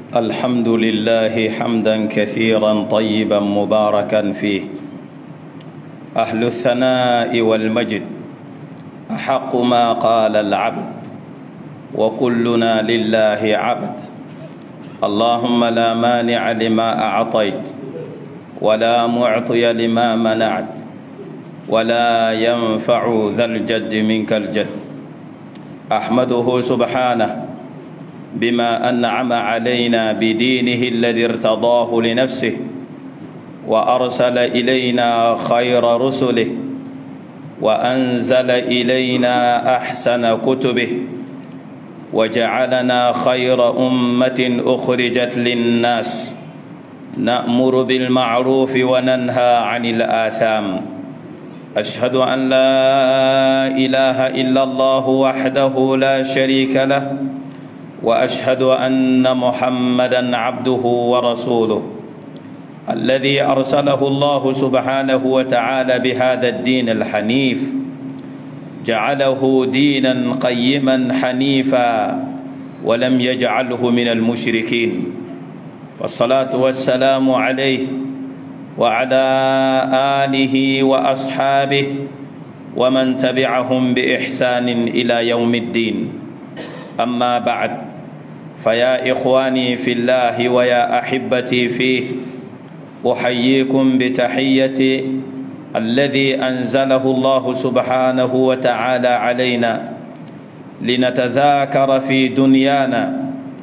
الحمد لله حمدا كثيرا طيبا مباركا فيه، أهل الثناء والمجد أحق ما قال العبد، وكلنا لله عبد. اللهم لا مانع لما أعطيت ولا معطي لما منعت ولا ينفع ذا الجد منك الجد. أحمده سبحانه بما أنعم علينا بدينه الذي ارتضاه لنفسه، وأرسل إلينا خير رسله، وأنزل إلينا أحسن كتبه، وجعلنا خير أمة أخرجت للناس، نأمر بالمعروف وننهى عن الآثام. أشهد أن لا إله إلا الله وحده لا شريك له، وأشهد أن محمدًا عبده ورسوله الذي أرسله الله سبحانه وتعالى بهذا الدين الحنيف، جعله دينًا قيمًا حنيفًا ولم يجعله من المشركين. فالصلاة والسلام عليه وعلى آله وأصحابه ومن تبعهم بإحسان إلى يوم الدين. أما بعد، فيا إخواني في الله ويا أحبتي فيه، أحييكم بتحية الذي أنزله الله سبحانه وتعالى علينا لنتذاكر في دنيانا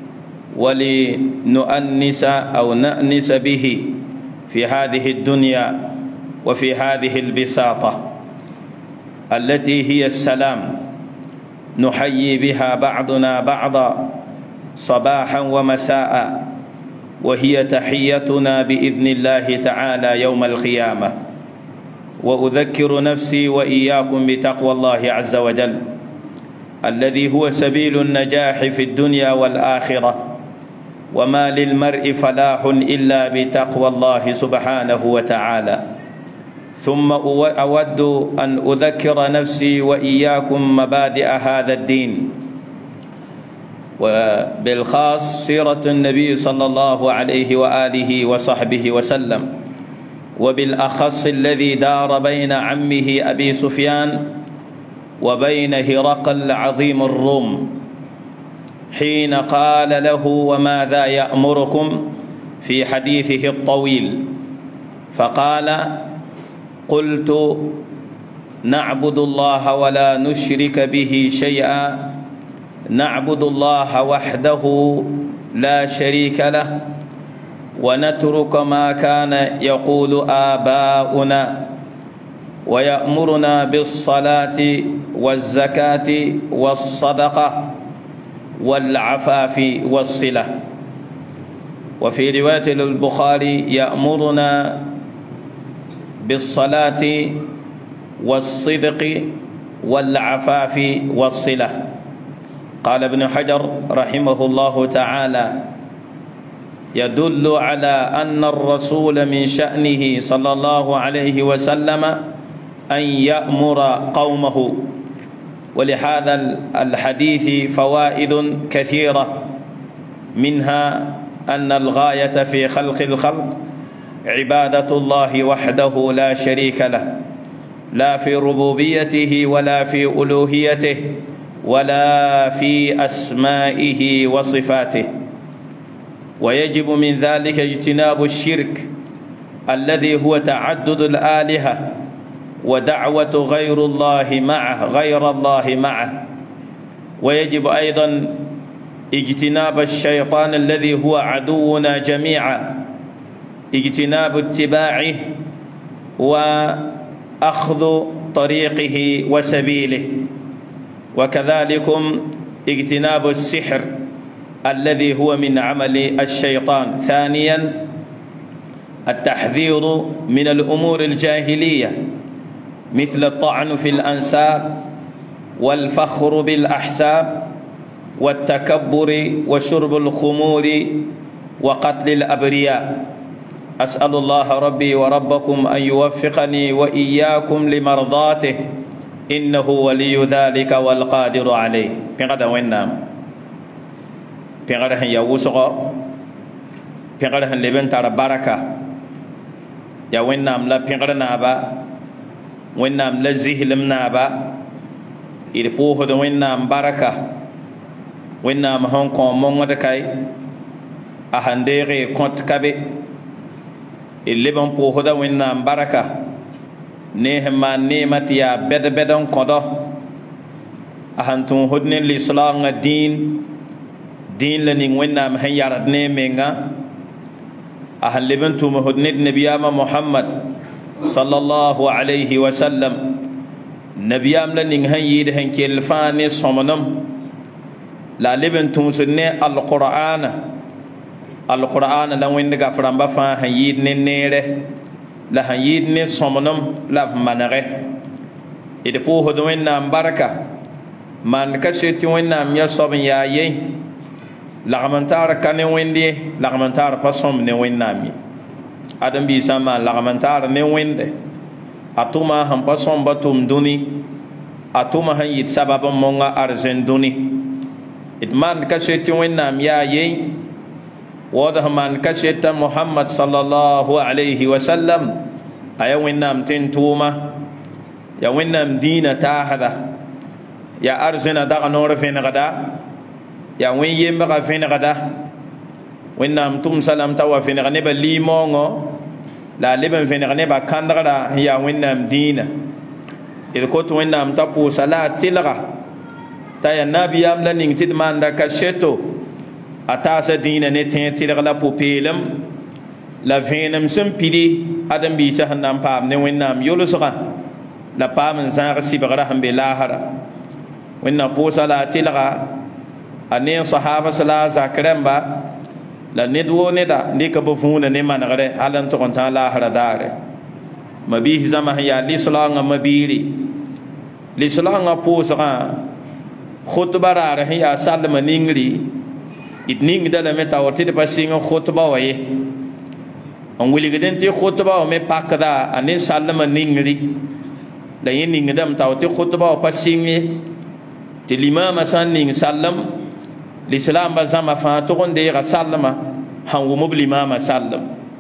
ولنؤنس أو نأنس به في هذه الدنيا وفي هذه البساطة التي هي السلام، نحيي بها بعضنا بعضا صباحا ومساء، وهي تحيتنا بإذن الله تعالى يوم القيامة. وأذكر نفسي وإياكم بتقوى الله عز وجل الذي هو سبيل النجاح في الدنيا والآخرة، وما للمرء فلاح إلا بتقوى الله سبحانه وتعالى. ثم أود أن أذكر نفسي وإياكم مبادئ هذا الدين، وبالخاص سيرة النبي صلى الله عليه وآله وصحبه وسلم، وبالأخص الذي دار بين عمه أبي سفيان وبين هرقل عظيم الروم، حين قال له: وماذا يأمركم؟ في حديثه الطويل، فقال: قلت نعبد الله ولا نشرك به شيئا، نعبد الله وحده لا شريك له، ونترك ما كان يقول آباؤنا، ويأمرنا بالصلاة والزكاة والصدقة والعفاف والصلة. وفي رواية البخاري: يأمرنا بالصلاة والصدق والعفاف والصلة. قال ابن حجر رحمه الله تعالى: يدل على أن الرسول من شأنه صلى الله عليه وسلم أن يأمر قومه. ولهذا الحديث فوائد كثيرة، منها أن الغاية في خلق الخلق عبادة الله وحده لا شريك له، لا في ربوبيته ولا في ألوهيته ولا في أسمائه وصفاته. ويجب من ذلك اجتناب الشرك الذي هو تعدد الآلهة ودعوة غير الله معه. ويجب أيضا اجتناب الشيطان الذي هو عدونا جميعا، اجتناب اتباعه وأخذ طريقه وسبيله، وكذلك اجتناب السحر الذي هو من عمل الشيطان. ثانيا، التحذير من الأمور الجاهلية مثل الطعن في الأنساب والفخر بالأحساب والتكبر وشرب الخمور وقتل الأبرياء. أسأل الله ربي وربكم أن يوفقني وإياكم لمرضاته، إنه ولي ذلك والقادر عليه. بقدر وينام بقدر يوسق pẽgr sẽn leb n tar baraka yaa wẽnnaam la pẽgr naaba wẽnnaam la zislem naaba d pʋʋsd wẽnnaam baraka wẽnnaam sẽn kõ mongd kae a sẽn deege kõt ka be d leb n pʋʋsda wẽnnaam baraka ne sẽn maan neemã tɩ yaa bɛd-bɛd n kõdɔ a sẽn tũusd ne lislaangã dĩin la ning wẽnnaam sẽn yard ne menga a sẽn leb n tʋmsd ned nabiyaamã mohamad sallallahu alayhi wa sallam nabiyaam la ning sẽn yɩɩd sẽn kell fãa ne sõmdem la a leb n tũusd ne alqur'ana la wẽnd gaf rãmbã fãa sẽn yɩɩd ne neere la sẽn yɩɩd ne sõmdem la b manege d pʋʋsd wẽnnaam barka maan ka set tɩ wẽnnaam ya soab n yaa ye lagm n taar ka ne wẽnd ye lagm n taar pa sõmb ne wẽnnaam ye ãdem-biisã n maan lagm n taar ne wẽnde a tʋma sẽn pa sõmba tʋm dũni a tʋma sẽn yɩt sabab n monga arzẽn dũni d maan ka set tɩ wẽnnaam yaa ye waood sẽn maan ka seta mohamad sallallahu alayhi wa sallam a ya wẽnnaam tẽn tʋʋma ya wẽnnaam dĩinã taasda ya arzẽna dag noor vẽnegda ya wẽn-yembga vẽnegda wẽnnaam tʋmsa lame t'a wa vẽneg nebã liig-moongõ la a leb n vẽneg nebã kãndgra n yaa wẽnnaam dĩinã d kot wẽnnaam t'a pʋʋsa la a tɩlga t'a yaa nabiyaam la ning tɩ d maanda ka seto a taasa dĩinã ne tẽeg tɩlg la pʋ-peelem la vẽenem sẽn pidi ãdem-biisã sẽn na n paam ne wẽnnaam yʋlsgã la paam n zãag sɩbgra sẽn be laasra wẽnna pʋʋsa la a tɩlga a ne sahabas la a zak rãmba la ned woo neda dɩka b vũunã ne manegre hal n tʋg n tã laasra daare mabiis zãma sẽn yaa lislaangã mabiiri lislaangã pʋʋsgã khutba raar sẽn yaa salma ningri d ningda lame t'a wa tɩ d pa sɩng khutba wa ye n wilgd n tɩ khutba wa me pakda a ne salma ningri la yẽ ningdame t'a wa tɩ khutba wa pa sɩng ye tɩ limaamã sã n ning sallem lislaambã zãma fãa tʋg n deega sallmã sãn wʋm b limaamã sallem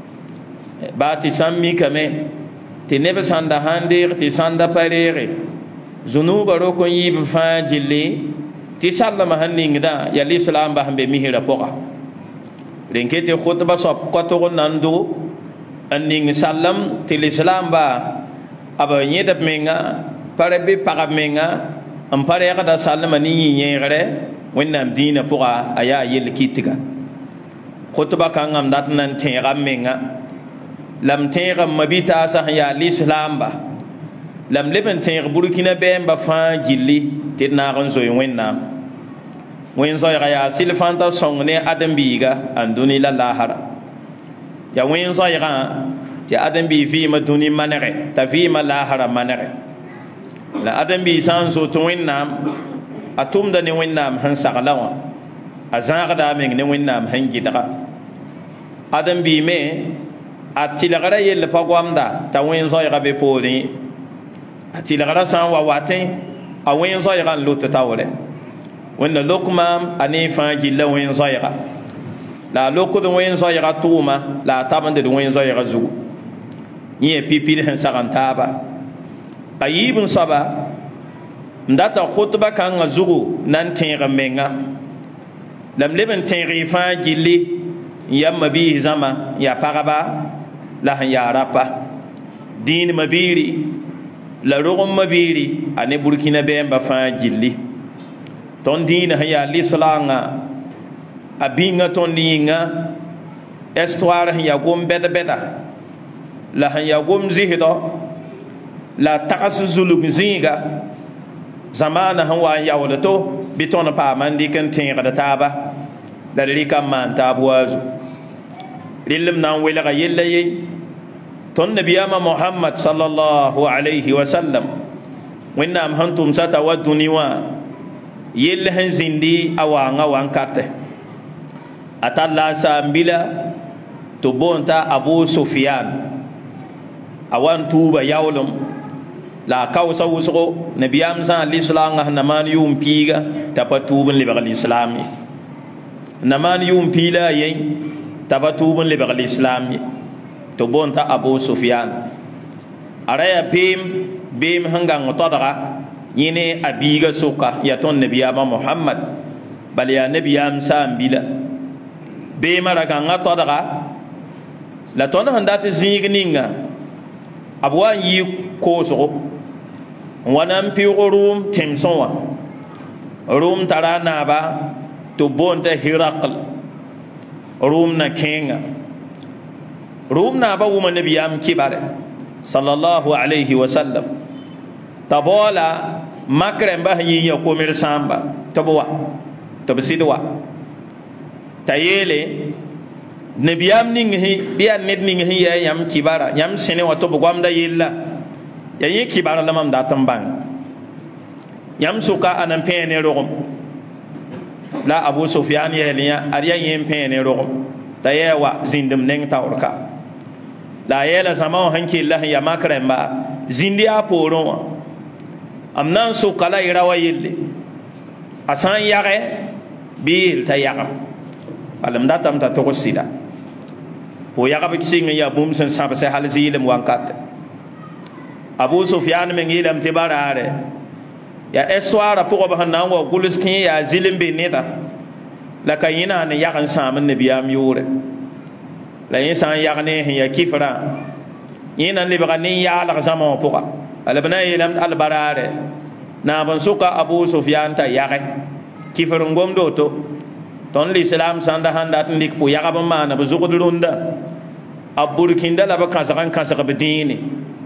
baa tɩ sãn mikame tɩ neb sãnda sãn deeg tɩ sãnda pa reege zunuubã rok n yiib fãa gilli tɩ sallmã sẽn ningdã yaa lislaambã sẽn be misrã pʋga rẽnke tɩ khutba soab ka tʋg n na n do n ning sallem tɩ lislaambã b yẽdb menga pa ra be pagb menga n pa reegda sallmã ne yĩ-yẽegre wẽnnaam dĩinã pʋga a yaa yell kɩtga khutba kãngam dat n na n tẽega m menga la m tẽeg m mabi-taasã sẽn yaa lislaamba la m leb n tẽeg burkina bɛɛmbã fãa gilli tɩ d naag n zoe wẽnnaam wẽn-zoɛɛgã yaa sɩlfãn t'a sõng ne ãdem-biiga n dũni la laasra yaa wẽn-zoɛɛgã tɩ ãdem-bii vɩɩmã dũni manege t'a vɩɩmã laasra manege la ãdem-bii sã n zot wẽnnaam a tʋmda ne wẽnnaam sẽn sagla wã a zãagda a meng ne wẽnnaam sẽn gɩdga ãdem-bii me a tɩlgra yell pa goamda t'a wẽn-zoɛɛgã be poorẽ a tɩlgra sã n wa watẽ a wẽn-zoɛɛgã n lot taoore wẽnna lokmaam a ne fãa gilla wẽn-zoɛɛga la a lokd wẽn-zoɛɛgã tʋʋma la a tabend d wẽn-zoɛɛgã zugu yẽ pipid sẽn sag n taaba a yiib n soaba n data khutba kãngã zugu na n tẽeg n menga la m leb n tẽeg y fãa gilli n yaa mabiis zãma n yaa pagba la sẽn yaa rapa dĩin mabiiri la rogem mabiiri a ne burkina bɛɛmbã fãa gilli tõnd dĩinã sẽn yaa lislaangã a bĩnga tõnd yĩnga histoire sẽn yaa gom bɛd-bɛda la sẽn yaa gom zɩsdɔ la tags zulg zĩiga zamaana sẽn wa n yaool to bɩ tõnd paama n dɩk n tẽegd taaba la d rɩka n maan taab waazu rel m na n welga yella ye tõnd nabiyaamã mohamad sallallahu alayhi wa sallam wẽnnaam sẽn tʋmsa t'a wa dũni wã yell sẽn zĩndi a waangã wãnkate a tar la a saam-bila tɩ boon t'a abu sufyan a wa n tuuba yaoolem la a kaosa wʋsgo nabiyaam zã lislaangã sẽn na maan yʋʋm piiga t'a pa tuub n lebg lislaam ye n na maan yʋʋm pii la a yen tabatubun le bagal islam to bonta Abu Sufyan araya bim hangang todara yine abiga soka ya ton nabiyama Muhammad bal ya nabiyam sambila be maraka ngato daga la ton handati zingninga abwan yi koso wanan pi rum temsonwa rum tarana ba to bonta Hiraql rum na kenga rum na ba wuma nabiyam kibare sallallahu alaihi wasallam tabola makrem ba yi ya komir samba tabwa tabsidwa tayele nabiyam ningi biya ned ningi ya yam kibara yam sene wato bugwamda yilla ya yi kibara lamam da tambang yam suka anan pene rogum la Abu Sufyan ya liya ariya yin pene rogum tayewa zindim neng tawrka la yela sama hanki Allah ya makrem ba zindiya poron amnan su kala irawa yille asan yare bil ta yaga alam datam ta to sida po yaga bi singa ya bum sen saba se hal zilim wankat Abu Sufyan men yilam tibarare ya eswara po ba hanan wa guluskin ya zilim be neda la kayina ne yagan saman nabiyam yure la insan yagne ya kifra yina libga ni ya la zaman po alabna yelam albarare na ban suka Abu Sufyan ta yare kifarun gomdo to ton l'islam sanda handa ndik pu yaga ban mana bu zugudrunda aburkinda la ba kasakan kasaka bedini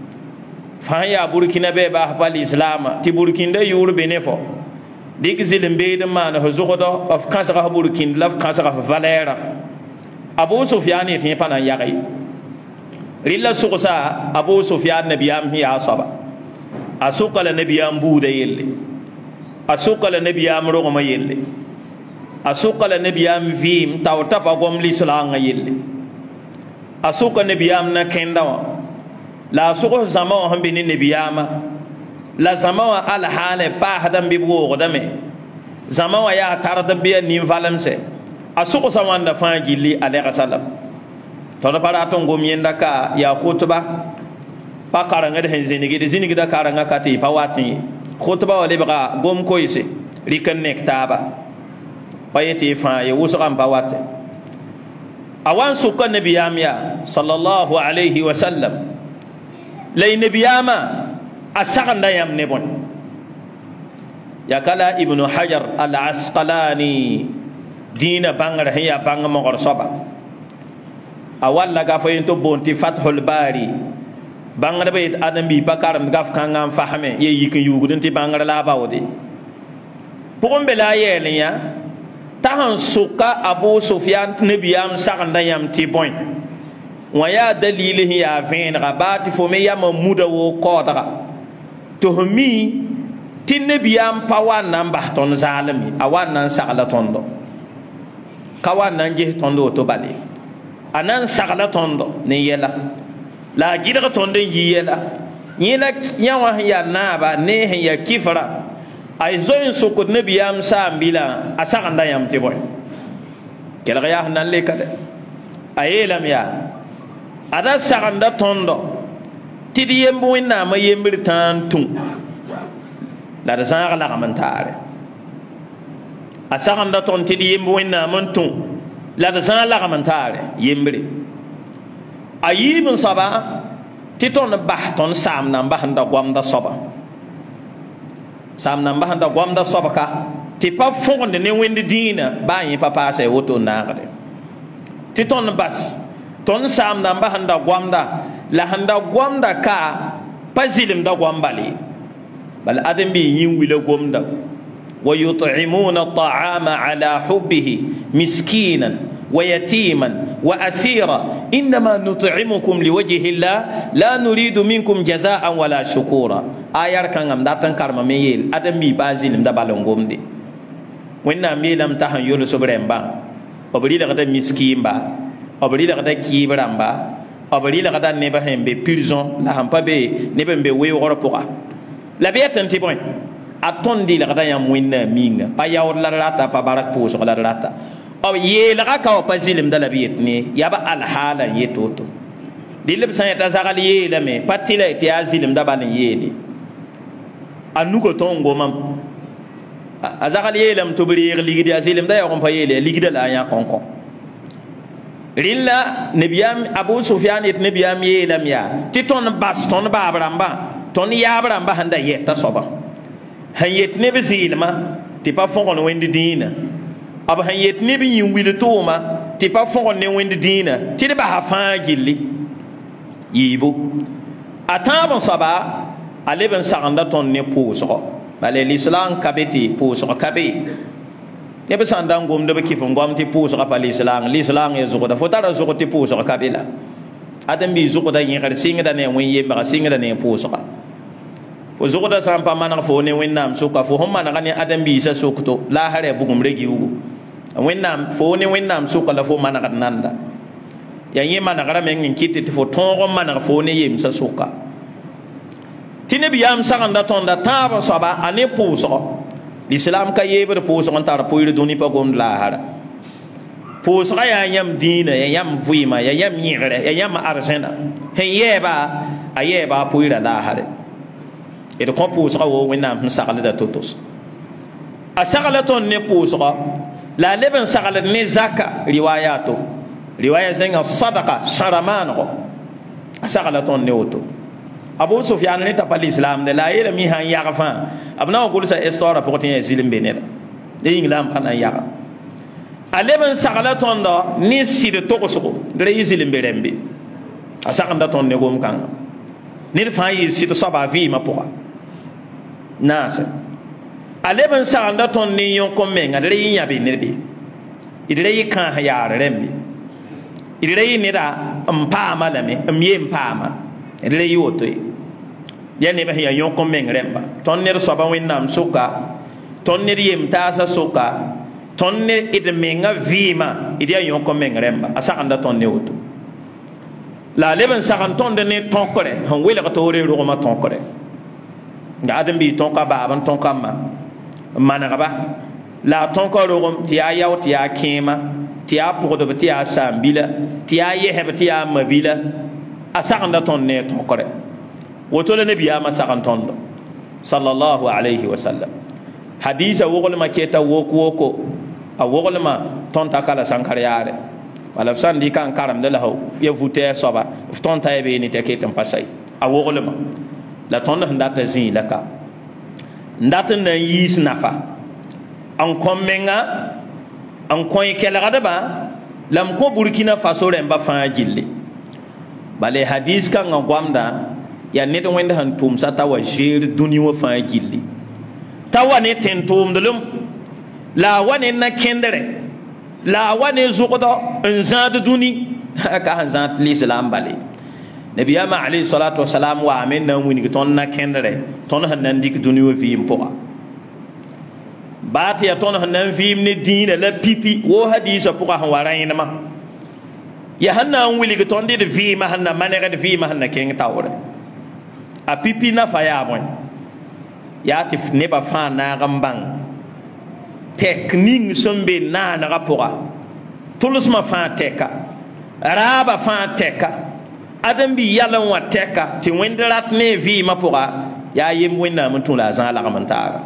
fa ya burkina be ba bal islam ti burkinda yur benefo dik zilim be de mana ho zugodo of kasaka burkin laf kasaka valera Abu Sufyan ti pana yare rilla suqsa Abu Sufyan nabiyam hi asaba asuka la nabiyam buuda yelle asuka la nabiyam rogoma yelle asuka la nabiyam vim tawta pa gom l'islam yelle asuka nabiyam na kendawa la suko zama han bini nabiyama la zama al hale pa hadam bi bo dame zama ya tarda bi ni valamse asuko sawanda fangili alayhi salam to da para ton gom yenda ka ya khutba pa karanga de zinigi da karanga kati pa wati khutba wale ba gom koise rikan nektaba payeti fa ye wusam pa wati awan sukan nabiyam ya sallallahu alaihi wasallam lay nabiyama asaganda yam nebon ya kala ibnu hajar al asqalani dina bangar hiya bang mo soba awalla ga fayento bonti fathul bari bangar bayit adam bi bakaram gaf kangam fahame ye yikin yugudun ti bangar la bawde pokon bela yele ya tahan suka Abu Sufyan nabiyam saganda yam ti boy waya dalilihi ya ven rabati fo me yam muda wo kodra to mi tin nabiyam pawan nan bahton zalimi awan nan sagala tondo kawan nan je tondo to bali anan sagala tondo ne yela la jidga tonde yiyela yina yawa ya naba ne ya kifra ay zoin sukut nabiyam sambila asaganda yam tiboy kela ya nan le kade ayelam ya ada saganda tondo tidi yembu ina ma yembir tantun la da sanga la kamantare asaganda ton tidi yembu ina mantun la da sanga la kamantare yembri ayibun saba titon bahton sam nan bahanda gwamda saba sam nan bahanda gwamda saba ka tipa fonde ne wendi dina ba yi papa sai woto nagade titon bas ton sam nan bahanda gwamda la handa gwamda ka pazilim da gwambali bal adam bi yin wila gwamda wa yut'imuna at'ama ala hubbihi miskinan ويتيما وأسيرا إنما نطعمكم لوجه الله لا نريد منكم جزاء ولا شكورا آيار كان غم داتن كارما ميل أدم بي بازيل مدا بالونغوم دي وإننا ميلم تحن يولو سبرين با أبري لغدا مسكين با أبري لغدا كيبران با أبري لغدا نبهم بي پيرزون لهم با بي نبهم بي ويوغور پوغا لبيتن تيبوين أتون دي لغدا يام ويننا مينغ با ياور لراتا با بارك پوسو لراتا o yeelga ka wa pa zilim da la biyet ne ya ba al hala yetoto dilib san ta zagal yeelame patila ti azilim da ban yeeli anugo tongo mam azagal yeelam to bri ligidi azilim da ya ko pa yeele ligida la ya konko rilla nabiyam abu sufyan et nabiyam yeelam ya ti ton baston babramba ton yabramba handa yetta soba han yet ne be zilma ti pa fongon wendi dina ab han yet ne be yin wil toma ti pa fongon ne wendi dina ti de ba ha fa gilli yibu ataba saba aleben saganda ton ne puso bale l'islam kabeti puso kabe ne be sanda ngom de be kifo ngom ti puso ka l'islam ya zuko da fotara zuko ti puso kabila adam bi zuko da yin kar singa da ne wen yemba singa da ne puso ka fo zuko da sampa mana fo ne wen nam suka fo hom mana ne adam bi sa sukto la hare bugum regi ugo wen nam fo ne wen nam suka la fo mana kan nanda ya yema na gara men kiti ti fo tongo mana fo ne yem sa suka tine bi yam saganda tonda taba saba ane puso l'islam ka yeber puso on tar puire duni pa gom la hara puso ya yam dina ya yam vuima ya yam yigre ya yam arsena hen yeba ayeba puire la hara e de ko puso wo wenam sagala da totos a sagala ton ne puso la leben sagala ne zaka riwayato riwaya zenga sadaqa sharamano asagala ton ne oto abu sufyan ne tapal islam de la yele mi han yaga abna ko sa histoire pour tin zilim benela de inglam pana yaga aleben sagala ton do ni sire to ko so de zilim berembe asaganda ton ne gom kan ni fa yi site saba vi ma pour nasa aleben saganda ton ni yon ko menga de yin yabe nerbe idire yi kan ha yare rembe idire yi ne da mpama lame mye mpama idire yi woto ya ne ba ya yon ko men remba ton ne so ba winnam suka ton ne yem tasa suka ton ne id menga vima ide yon ko men remba asaka nda ton ne woto la leben sakan ton de ne ton kore han wele ka tore ro ma ton kore ga adam bi ton ka ba ban ton ka ma mana ba la ton ko ro ti ya yaw ti ya kema ti ya podo ti ya sambila ti ya yehbe ti ya mabila asaka nda ton ne ton kore woto le nabi ama sakan tondo sallallahu alayhi wa sallam hadisa wogol ma keta woko a wogol ma tonta kala sankar yare wala sandi kan karam de la ho ya vute soba tonta e be ni te ketam pasai a wogol ma la tonda ndata zin laka ndata na yis nafa an kommenga an koy kela gada ba lam ko burkina faso remba fa jilli bale hadis kan ngwamda ya net wẽnd sẽn tʋʋmsa t'a wa zeer dũni wã fãa gilli t'a wa ne tẽn-tʋʋmdlem la a wa ne na-kẽndre la a wa ne zʋgdɔ n zãad dũni ka sẽn zãad l'islam bale nabiyaamã alayhi salatu wasalam waame n na n wilg tõnd na-kẽndre tõnd sẽn na n dɩk dũni wã vɩɩm pʋga baa tɩ ya tõnd sẽn na n vɩɩm ne dĩinã la pipi woo hadiisã pʋga sẽn wa rãyẽnemã ya sẽn na n wilg tõnd d vɩɩmã sẽn na manegd vɩɩmã sẽn na kẽng taoore a pipi na fa ya boy ya ti ne ba fa na gambang tekning sombe na na rapora tulus ma fa teka raba fa teka adam bi yalan wa teka ti wenderat ne vi ma pora ya yim wenna mun tula zan la gamantara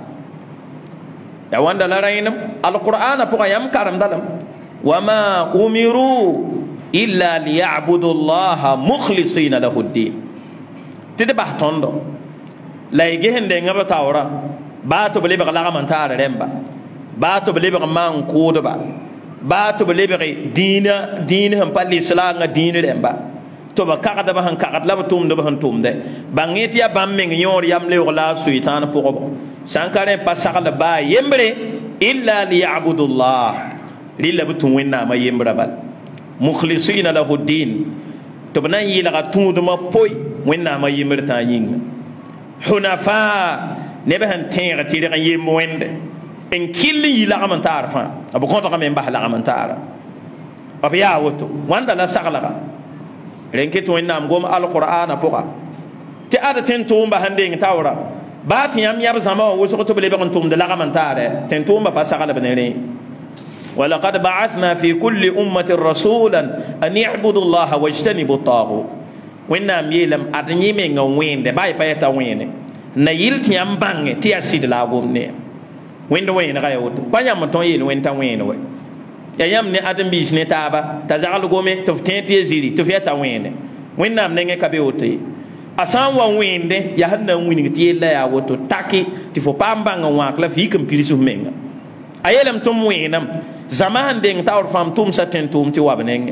ya wanda la rainam alquran pora yam karam dalam wama umiru illa liya'budu allaha mukhlisina lahu ad-din tɩd bas tõndo la y gesende ngab taoora baa tɩ b lebg lagm-n-taara rẽmba baa tɩ b lebg maan kʋʋdba baa tɩ b lebg dĩin sẽn pa lislaangã dĩin rẽmba tɩ b kagdb sẽn kagd la b tʋmdb sẽn tʋmdɛ bãng yẽ tɩ yaa bãmb meng yõor yam leoog la a soɩtãan pʋgb sã n ka rẽ pa sagl baa yembre illa liyabudullah rɩla b tũ wẽnnaamã yembra bal mukhlisina lahu ddin tɩ b na n yɩlga tũudmã poy wẽnnaamã yembr tã yĩnga hunafa neb sẽn tẽeg tɩ reg n yemb wẽnde n kill n yɩ lagm n taar fãa b kõdgame n bas lagm n taara b yaa woto wãnda la saglga ren ket wẽnnaam gom alqur'ana pʋga tɩ ad tẽn-tʋʋmba sẽn deng taoora baa tɩ yãmb yãb zãma wã wʋsg tɩ b lebg n tʋmd lagm n taare tẽn-tʋʋmba pa saglb ne rẽ ولقد بعثنا في كل أمة رسولا أن يعبدوا الله واجتنبوا الطاغوت وإنهم يلم أدني من وين باي باي وين نيل تيام بانغ تيا سيد لا بومني وين وين غاي وت بانيا متون يل وين تا وين وي يا يام ني أدم بيس ني تابا تزعل غومي تفتين تي زيري تفيا تا وين وإنهم نيجي كبيوتي أسان وين ده يا هنا وين تيلا يا وتو تاكي تفو بامبانغ واكلا فيكم كريسو مينغ أيلم توم وينم زمان دين تاور فام توم ساتين توم تي وابنينغ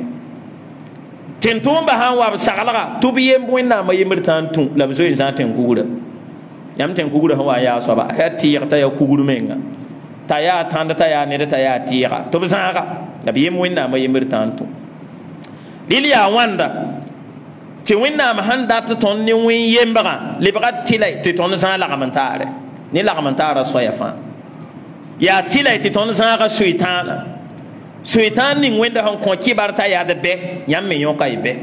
تين توم بهان واب سغلغا توبيم وينا ما يمرتان توم لا بزوي زاتين كوغودا يام تين كوغودا هو يا صبا كاتي يقتا يا كوغودو مينغ تايا تاند تايا نيد تايا تيغا توبزاغا يبيم وينا ما يمرتان توم ليليا واندا تي وينا ما هندات تون ني وين يمبغا لبغات تيلاي تي تون زان لاغمنتاره ني لاغمنتاره سويا فان يا تيلاي تي تون زان شيطان شيطان ني ويندا هون كون كيبارتا يا دبه يام مي يوكا يبه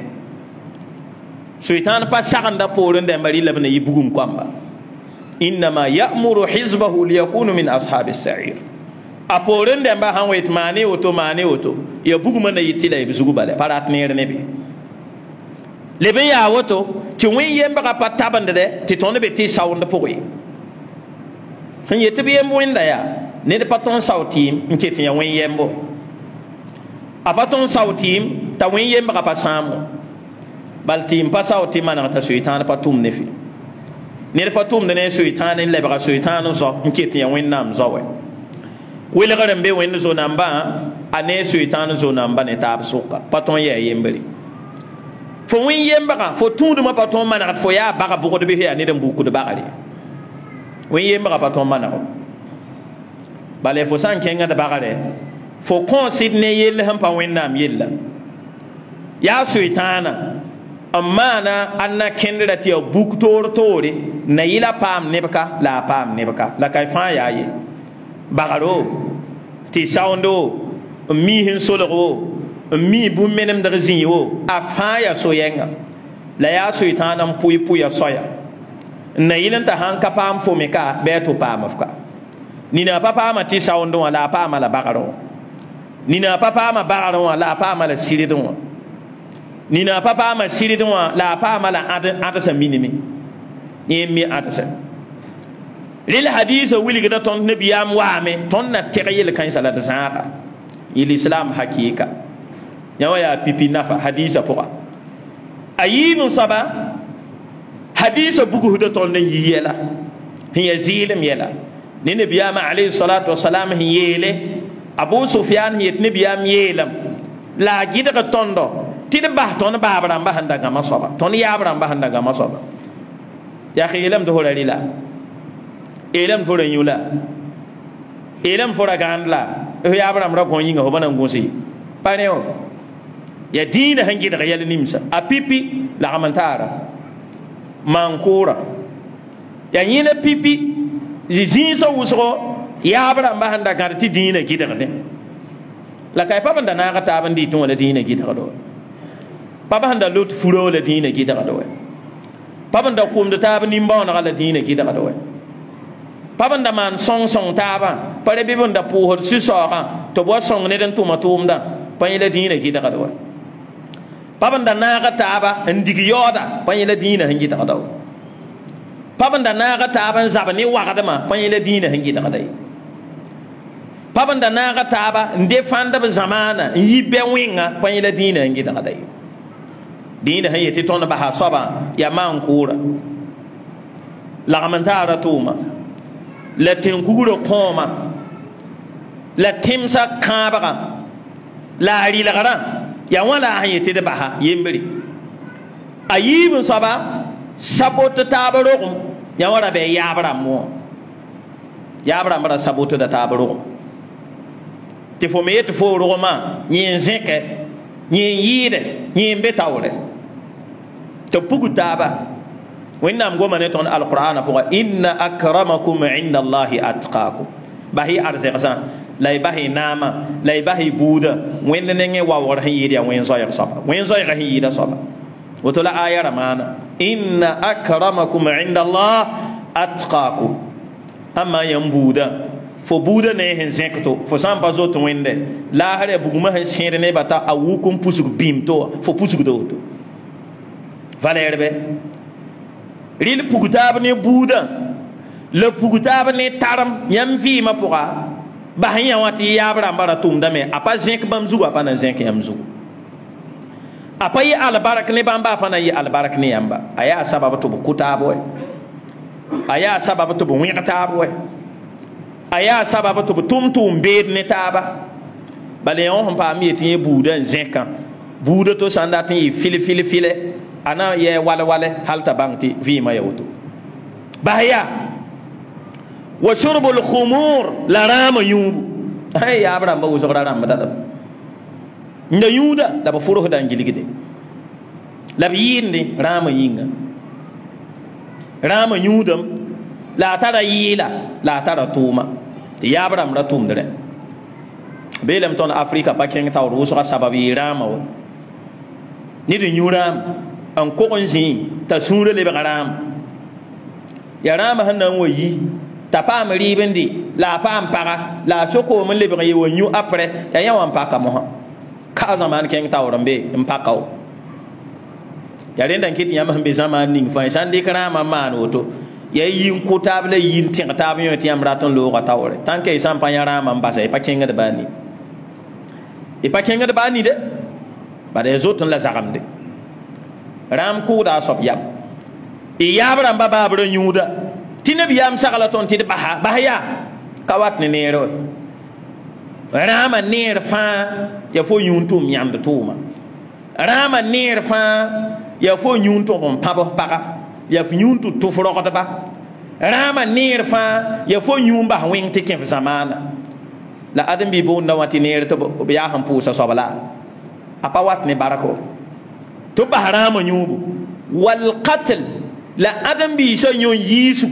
شيطان با ساغندا بورن دي مري لبنا يبغوم كوامبا انما يأمر حزبه ليكون من اصحاب السعير اپورن دي با هان ويت ماني اوتو يبغوم na yitila yibzugu bale parat neer nebe lebe ya woto ti wen yemba ka patabande de ti tonne be ti sawndo pokoy han yete be yembo wenda ya ne de paton sawtim nketi ya wen yembo apaton sawtim ta wen yemba ka pasamu baltim pasawtim mana ta shaytan patum nefi ne de patum de ne shaytan le ba shaytan zo nketi ya wen nam zo we wele garam be wen zo namba ane shaytan zo namba ne tab suka paton ya yembeli fo win yembaga fo tundu ma paton mana fo ya baga bugo de be ya ne dem buku de bagale win yembaga paton mana bale fo san kenga de bagale fo consid ne yelle ham pa win nam yella ya suitana amana anna kendra ti buku tor tori na yila pam nebka la pam nebka la kay fa ya yi bagaro ti saundo mi hin solo mi bu menem da zinyo afaya soyenga la ya suitanam puya soya na yilan ta hanka pam fo meka beto pam afka nina papa ma ti saundo la pam la bagaro nina papa ma bagaro la pam la siridon nina papa ma siridon la pam la atasa minimi yemi atasa lil hadith wili gida ton nabiyam waame ton na tegayel kan salata saaka il islam hakika yawa ya pipi nafa hadisa poa ayinu saba hadisa bugu hudo ton ne yela hiya zilem yela ni nabiyam alayhi salatu wassalam hiyele abu sufyan hiyet nabiyam yelam la gida tondo tide bah ton babram bahanda gama soba ton yabram bahanda gama soba ya khilam do holalila elam fora yula elam fora gandla yabram ra ko yinga ho banan gosi paneo ya dina hangi daga yalla nimsa apipi la amantara mankura ya yina pipi jijin so usro yabram bahanda garti dina gidaga de la kay papa ndana ga taban di ton la dina gidaga do papa handa lut furo la dina gidaga do papa nda kum de taban nimba na la dina gidaga do papa nda man song taba pare bi bunda puhor sisora to bo song ne den tuma tumda panyela dina gidaga do papa nda naga taba ndigi yoda panyela dina hangi daga do papa nda naga taba zabani wagada ma panyela dina hangi daga dai papa nda naga taba nde fanda ba zamana yibe winga panyela dina hangi daga dai dina hayeti tona ba hasaba ya mankura la gamantara tuma la tenkuguro koma la timsa kabaga la ri la gara ya wala hayete de baha yembri ayibun saba sabota tabaro ya wala be yabra mo yabra mara sabota da tabaro te fo meyete fo roma yin zeke yin yide yin betawre to pugu taba wennam goma ne ton alquran pour inna akramakum inda allahi atqakum bahi arzaqsan lay bahi nama lay bahi buda wenne nenge wawor hayidi wen zoya saba wen zoya hayida saba wotola ayara mana inna akramakum inda allah atqakum amma yan buda fo buuda ne hen zekto fo sam pa zo to wende la hare buguma hen shere ne bata awu kum pusuk bim to fo pusuk do to valerbe ril pukutab ne buuda le pukutab ne taram yam vi ma poka ba hanya wati yabra mbara tumda me apa zek bam zu apa na zek yam zu apa yi albarak ne bamba apa na yi albarak ne yamba aya sababa to kutabo aya sababa to wiqtabo aya sababa to tum beed ne taba bale on pa mi ti buuda zekan buuda to sanda ti file ana ye wale halta bangti vi ma yawto bahya wa shurbul khumur la rama yubu ay ya abram ba usora ram da nda yuda da ba furo dan giligide la yindi rama yinga rama yudam la tara yila la tara tuma ya abram ra tum dere belem ton afrika pa ken taw usora sababi rama wo ni de yuram an ko onzi ta sunre le baram ya rama hanan wayi ta pam ribendi la pam para la soko mun le bi wonyu après ya yawan paka mo ka zaman ken tawrambe mpakaw ya rendan kiti yam hambe zaman ning fa sandi kana man woto ya yin ko table yin tin tab yo ti am raton lo ka tawre tanke isam pa yara man basa e pa ken ngada bani e pa ken ngada bani de ba de zotun la zagamde ram ko da sob yam e yabram baba bro nyuda tinabiyam sagala ton ti bahaya kawat ne nero rama neer fa ya fo yuntum yam de tuma rama neer fa ya fo yuntum on pabo paka ya fo yuntu to furokota ba rama neer fa ya fo yumba wen te ken zamana la adam bi bo na wati neer to be ya han pusa sobala apa wat ne barako to bahrama nyubu wal qatl la adam bi so yon yisu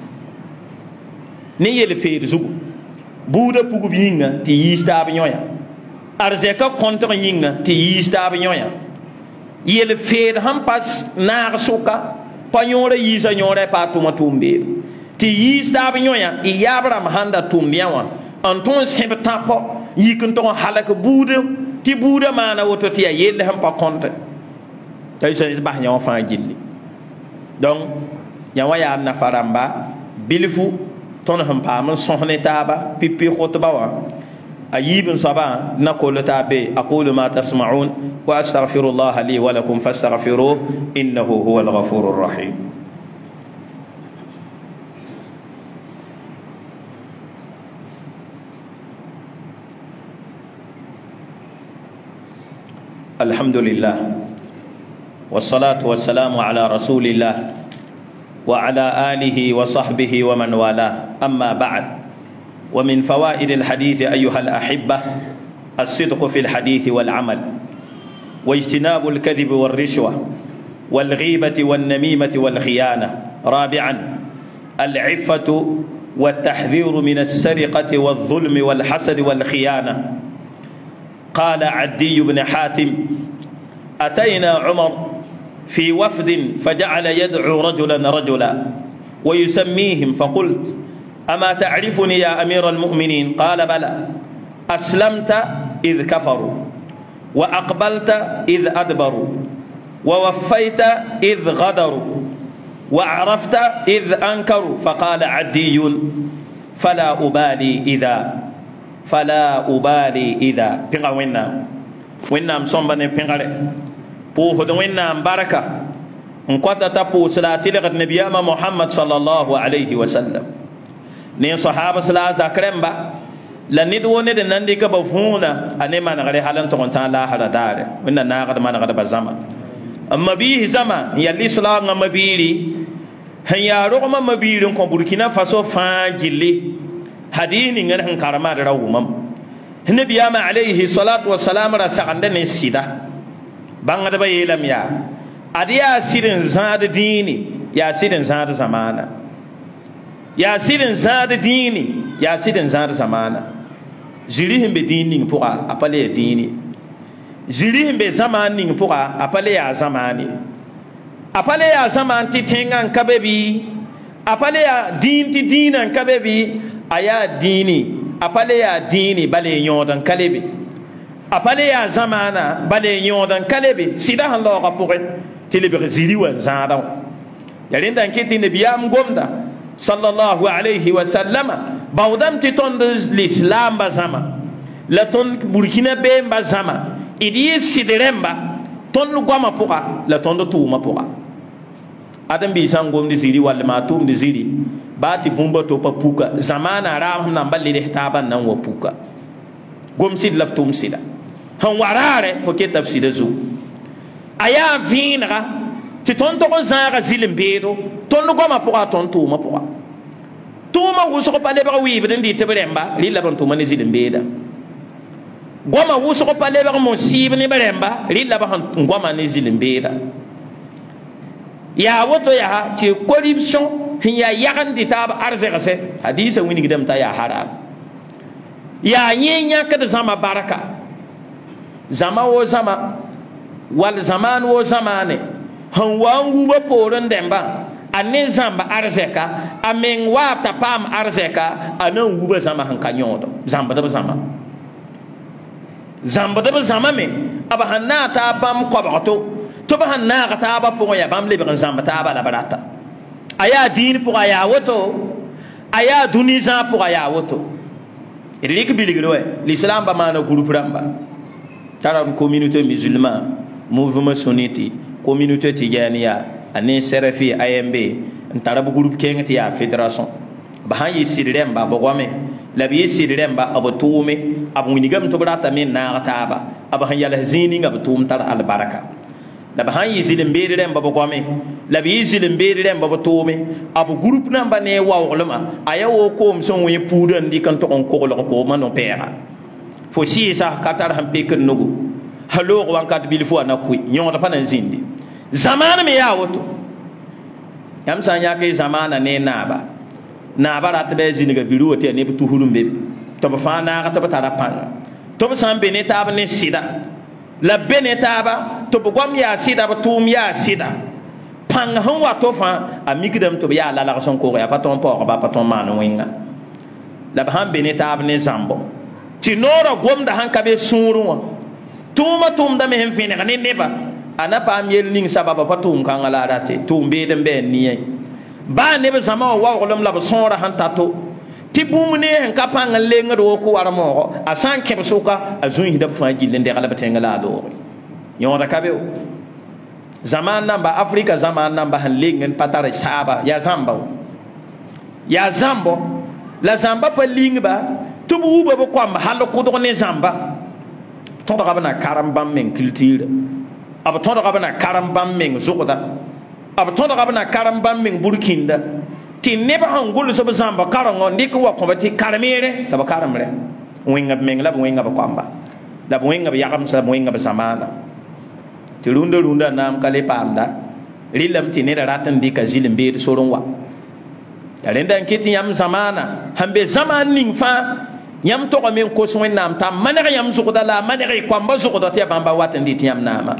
ne yele feed zugu buuda pugu yinga ti yista bi nyoya arzeka kontra yinga ti yista bi nyoya yele feed ham pas na suka panyore yisa nyore pa tuma tumbe ti yista bi nyoya i yabram handa tumbiawa anton sembe tapo yikun to halaka buuda ti buuda mana woto ti yele ham pa kontra tay so ba nyaw fa jilli donc yawaya na faramba bilfu ton ham pa man sohne taba pipi khutba wa ayib saba naqul tabe aqulu ma tasma'un wa astaghfirullah li wa lakum fastaghfiruhu innahu huwal ghafurur rahim alhamdulillah wassalatu wassalamu ala rasulillah وعلى آله وصحبه ومن والاه أما بعد ومن فوائد الحديث أيها الأحبة الصدق في الحديث والعمل واجتناب الكذب والرشوة والغيبة والنميمة والخيانة رابعا العفة والتحذير من السرقة والظلم والحسد والخيانة قال عدي بن حاتم أتينا عمر في وفد فجعل يدعو رجلا ويسميهم فقلت أما تعرفني يا أمير المؤمنين قال بلى أسلمت إذ كفروا وأقبلت إذ أدبروا ووفيت إذ غدروا وعرفت إذ أنكروا فقال عدي فلا أبالي إذا بيغا وينام صنبني بيغا بوهد وينام بركة انقطع تبو سلاتي لغد نبيام محمد صلى الله عليه وسلم نين صحابة سلا زكرم با لندو ند نندك بفونا أني ما نغري حالن تونتان لا حدا دار وين ناقد ما نغري بزمان أما بيه زمان يلي سلام أما بيري هيا رغم أما بيري كم بوركينا فاسو فانجلي هديني غير هنكارما دراومم النبيام عليه الصلاة والسلام رسالة نسيدا bangada ba yelam ya adiya sirin zad dini ya sirin zad zamana ya sirin zad dini ya sirin zad zamana jilihim be dini pour appeler dini jilihim be zamani pour appeler ya zamani appeler ya zaman ti tengan kabebi appeler ya din ti dinan kabebi aya dini apale ya dini bale yodan kalebe apale ya zamana bale yodan kalebe sida han lo rapore tilebe zili wa zada ya lenda nkiti nabiyam gomda sallallahu alayhi wa sallama bawdam ti ton l'islam bazama la ton burkina be bazama idi sideremba ton goma poka la ton do tuma poka adam bi sangom di zili wal matum di zili bati bumba to pa puka zamana ram nan balle de taban nan wa puka gom sid laftum sida han warare fo ke tafsida zu aya vinra ti ton to zanga zilim bedo ton go ma poka ton tuma poka tuma wuso ko pale ba wi beden di tebremba li la ban tuma ni zilim beda goma wuso ko pale ba mo sibni beremba li la ban goma ni zilim beda ya woto ya ti corruption ya yagan di tab arzegase hadisa wini gidam ta ya haram ya nyenya kada zama baraka zama wo zama wal zaman wo zamane han wangu ba poron demba ane zamba arzeka amen wa tapam arzeka anan wuba zama han kanyodo zamba da zama me aba hanna ta bam qabato to ba hanna ka ta ba po ya bam le ban zamba ta ba la barata aya din pour aya woto aya duniza pour aya woto ilik biligro l'islam ba mana groupe ramba taram communauté musulman mouvement sunniti communauté tijaniya ani serafi AMB ntarab groupe kengti ya fédération ba han yisidremba bogome labi yisidremba abotume abunigam to brata min na taba abahan yala zini ngabtum tar al baraka laba han yizilim beerem baba kwame labi yizilim beerem baba tome abu groupe namba ne wawlema ayawo ko mson we pudan di kan to on ko ko manon pera fo si sa katar han pe kan nugo halo wan kat bil fo na kuy nyon da panan zindi zamana me yawoto yam sa nya ke zamana ne naba rat be ziniga biru wote ne butu hulumbe to ba fa na ka to tara panga to ba san be ne tab ne sida la bene taba to bogom ya sida ba tum ya sida pang han wa to fa amigdam to ya la la son ko ya paton por ba paton man winga la ba han bene tab ne zambo ti noro gomda han kabe sunruwa tuma tum da me hen fene ne neba ana pa miel ning sababa patum kan ala rate tum be dem be ni ba ne ba zama wa golom la ba sonra han tato ti bumne hen kapang lenga do ko aramo asan ke suka azun hidab fa gillen de galaba tengala do yonda kabe zaman namba afrika zaman namba han lengen patare saba ya zambo la zamba pa lingba tubu ba ko am halo ko do ne zamba to do gabana karambam men culture ab to do gabana karambam men zuqda ab to do gabana karambam men burkinda ti neba hangul so zamba karango ndiko wa komati karamere taba karamre winga mengla winga ba kwamba da winga ba yakam sa winga ba zamana ti runda nam kale pamda rilam ti ne ratan di ka zilim be soron wa renda nkiti yam zamana hambe zaman ning fa yam to ko men ko so nam tam manere yam zuqda la manere kwamba zuqda ti bamba watan di ti yam nama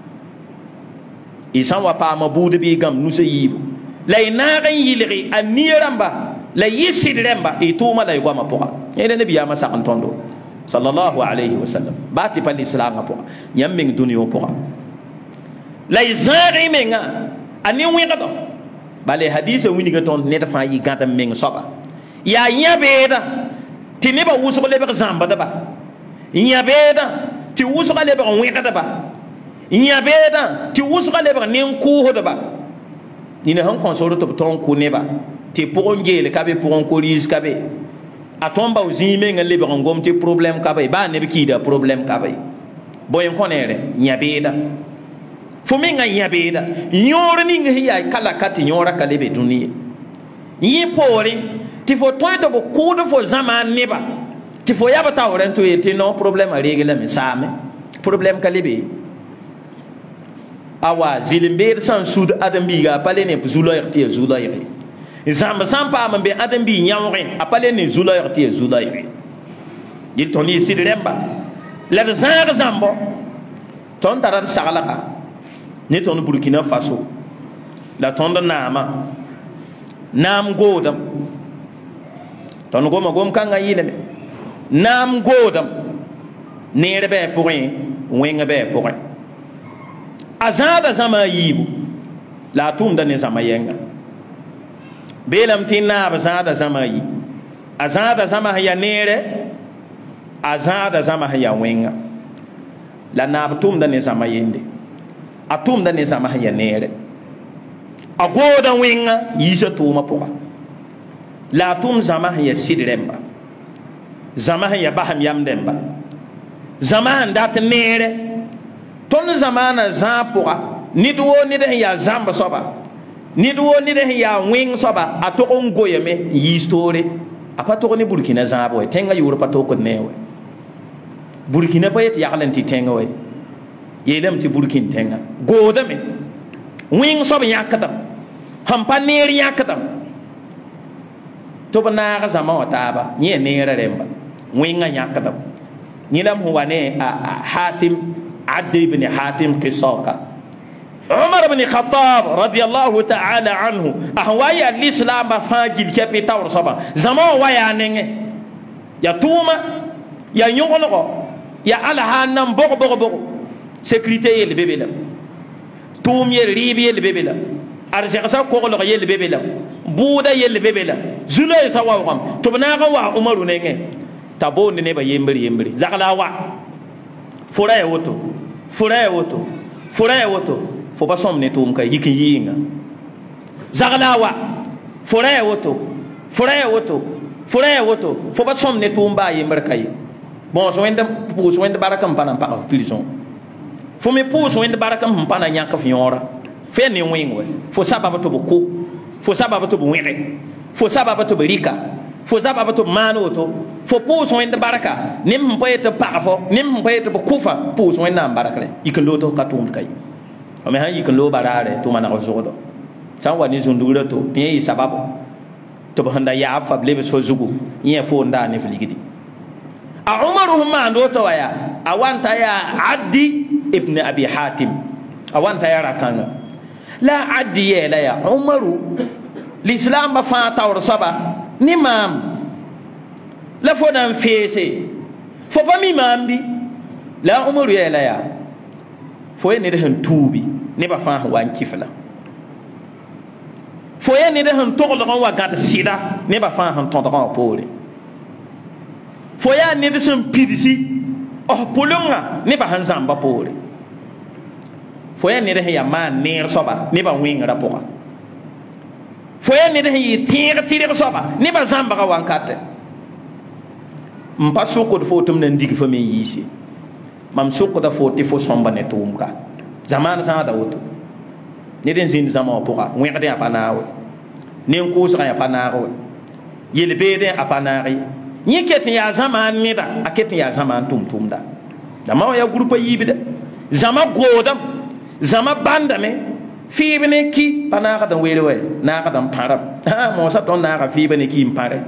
isan wa pa ma budu bi gam nusa yibu lay nagan yilri aniramba la yisidremba ituma lay goma poka ene nabiya masa antondo sallallahu alayhi wasallam bati pal islam poka yamming duniyo poka lay zari menga ani wiqado bale hadith wini gaton net fa yi gata meng soba ya yabeda tineba wusugo lebe zamba daba yabeda ti wusugo lebe wiqada ba yabeda ti wusugo lebe nin ku hodaba ina han konsoro to ton ko neba ti pour ngele kabe pour on korise kabe atomba uzime ngale be ngom ti problème kabe ba ne be kida problème kabe boyen konere nyabeda fumi nga nyabeda nyoro ni ngiya kala kati nyora kale be duniya yi pore ti fo to bo kudo fo zaman neba ti fo yaba tawren to yete no problème a régler me same problème kale be awa zilimbeer san sud adam biga pale ne zuloyerti zuloyere zamba sampa mambe adam bi nyawren apale ne zuloyerti zuloyere dil toni sidremba la zanga zambo ton tarar sagalaka ne ton burkina faso la ton nama nam godam ton gom kanga yileme nam godam neer be pourrin wenga be pourrin azada zama yibu la tumda ne zama yenga belam tinna azada zama yi azada zama ya neere azada zama ya wenga la nab tumda ne zama yende atumda ne zama ya neere agoda wenga yisa tuma poka la tum zama ya sidremba zama ya baham yamdemba zaman dat neere ton zamana zapoka nidwo nide ya zamba soba nidwo nide ya wing soba atokon goyeme yistore apato ni Burkina zabo tenga yuro pato ko newe Burkina payet yaklanti tenga we yelem ti Burkina tenga godame wing soba yakata hampa neer yakata to bana ga zama wataba nye neera remba winga yakata nilam huwane Hatim Adi ibn Hatim Qisoka Umar ibn Khattab radiyallahu ta'ala anhu ahwaya l'islam fajil capital saba zaman waya nenge ya tuma ya nyongolo ya ala hanam bogo sécurité yel bebela tum yel ribi yel bebela arjasa ko lo yel bebela buda yel bebela zulay sawawam to bana ga wa Umaru nenge tabo ne ba yembri zakala wa fura ya woto fo ba som ne tum ka yikin yinga zagala wa fura ya woto fo ba som ne tum ba yembri kay bon so wenda pouso wenda barakam panam pa prison fo me pouso wenda barakam pana nyaka fiora fe ne wingwe fo sababa to boko fo sababa to wele fo sababa to rika fo sababa to manoto fo pouso wenda baraka nim mpoyete pafo nim mpoyete kufa pouso wenda barakale ikaloto katum kay o me han ikalo barare to mana ko zodo san wani zundura to tiyi sababu to handa ya fa blebe so zugu yin fo nda ne filigidi a Umaru ma ndo to waya awanta ya Adi ibn Abi Hatim awanta ya rakanga la Adi ya la ya Umaru l'islam ba fa tawr saba ni mam la fo nan fese fo ba mi mambi la Umaru ya la ya fo ne de han tubi ne ba fa wan kifla fo ya ne de han toglo wa gata sida ne ba fa han tonto ko pole fo ya ne de san pidisi oh polonga ne ba han zamba pole fo ya ne de ya ma ner soba ne ba winga poka fo ya ne de yi tire soba ne ba zamba ka wankate mpa soko fo tum nan digi fo men yisi mam soko da fo ti fo somba ne tumka zaman sa da woto ne den zin zaman poka winga de apanawo ne ko sa ya panawo yele be de apanari ni ketin ya zaman ni da aketin ya zaman tumda dama ya grupa yibida zama godam zama bandame fibene ki panaka da welewe na ka dan param ha mo sa ton na ka fibene ki impare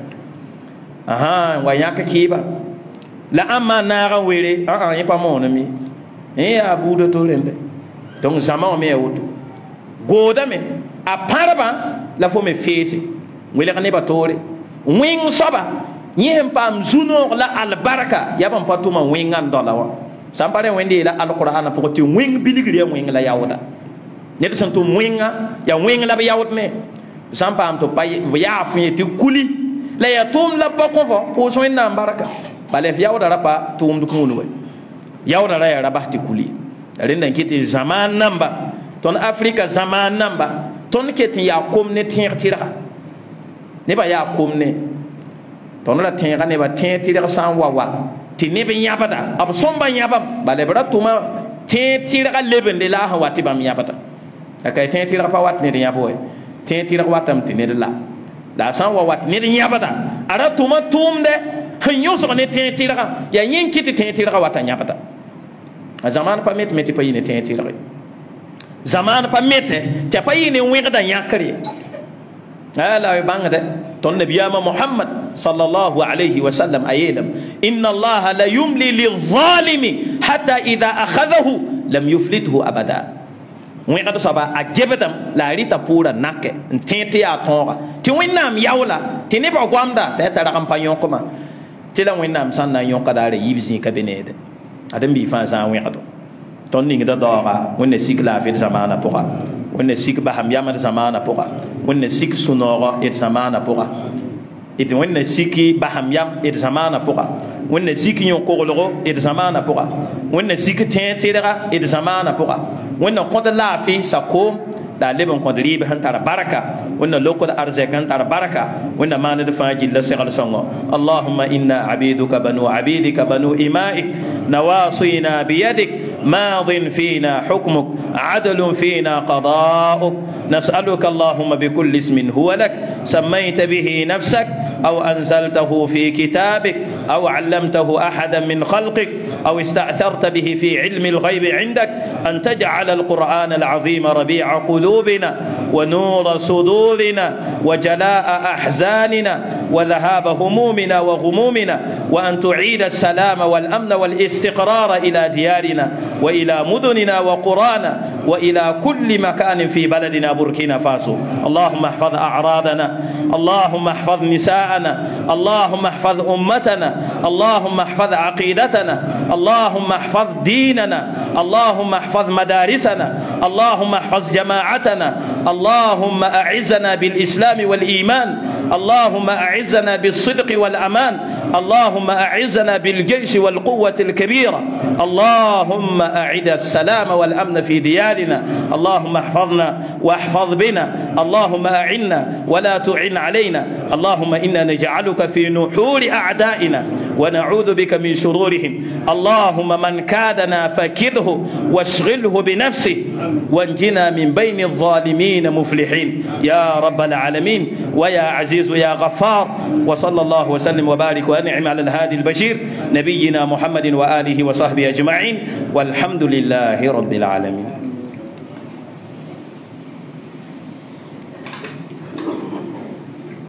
aha wa yaka kiba la amma na ga wele yi pa mo na mi ya budo to lende donc zama me wuto godame a paraba la fo me fesi wele ka ne ba tore wing soba yem pam zuno la albaraka ya bam patuma wingan dola wa sampare wende la alquran ko ti wing biligri wing la yawda net san to winga ya wing la yawd me sampam to pay ya fu ti kuli la ya tum la bako fo po so na baraka bale fi yawda rapa tum du kunu we yawda la ya rabati kuli rinda kiti zaman namba ton afrika zaman namba ton keti ya komne tira ne ba ya komne ton la tenga ne ba tira san wawa ti ne be yabada ab somba yabam bale bra tuma tira lebende la ha wati bam yabata akay tira pa wat ne yaboy tira watam ti ne la san wa wat ne yabada ara tuma tumde hanyo so ne tira ya yin kiti tira wata yabata a zaman pa meti pa yine tira zaman pa mete ta pa yine wegda yakari ala bangade ton nabiyama Muhammad sallallahu alayhi wa sallam ayelam inna Allah la yumli lidh-dhalimi hatta idha akhadhahu lam yuflithu abada wegda saba a jebedam la rita pura nakke tente ya tonga ti winnam yawla tɩ neb goamda t'a tara n pa yõkma tɩ la wẽnnaam sãn na n yõka daara yib zĩka be neede ãdem-bɩ fãa zã n wẽgdo tõnd ningda daooga wẽnna sik laafɩ d zamaana pʋga wẽnna sik basam yam d zamaana pʋga wẽnna sik sũ-noogɔ d zamaana pʋga d wẽnna sik basam yam d zamaana pʋga wẽnna sik yõ-koglgo d zamaana pʋga wẽnna sik tẽ tɩrga d zamaana pʋga wẽnna kõd laafɩ sakoom da leb n kõd rɩɩb sẽn tar barka wẽnna lokd arzɛk n tar barka wẽnna maand d fãa gilla segl sõngo allahuma inna abiduka banu abidika banu imaik nawasina biyadik ماض فينا حكمك عدل فينا قضاؤك نسألك اللهم بكل اسم هو لك سميت به نفسك أو أنزلته في كتابك أو علمته أحدا من خلقك أو استأثرت به في علم الغيب عندك أن تجعل القرآن العظيم ربيع قلوبنا ونور صدورنا وجلاء أحزاننا وذهاب همومنا وغمومنا وأن تعيد السلام والأمن والاستقرار إلى ديارنا وإلى مدننا وقرانا وإلى كل مكان في بلدنا بوركينا فاسو اللهم احفظ أعراضنا اللهم احفظ نساءنا اللهم احفظ أمتنا اللهم احفظ عقيدتنا اللهم احفظ ديننا اللهم احفظ مدارسنا اللهم احفظ جماعتنا اللهم أعزنا بالإسلام والإيمان اللهم أعزنا بالصدق والأمان اللهم أعزنا بالجيش والقوة الكبيرة اللهم أعد السلام والأمن في ديارنا اللهم احفظنا واحفظ بنا اللهم أعنا ولا تعن علينا اللهم إنا نجعلك في نحور أعدائنا ونعوذ بك من شرورهم اللهم من كادنا فكده واشغله بنفسه وانجنا من بين الظالمين مفلحين يا رب العالمين ويا عزيز يا غفار وصلى الله وسلم وبارك وأنعم على الهادي البشير نبينا محمد وآله وصحبه أجمعين والحمد لله رب العالمين.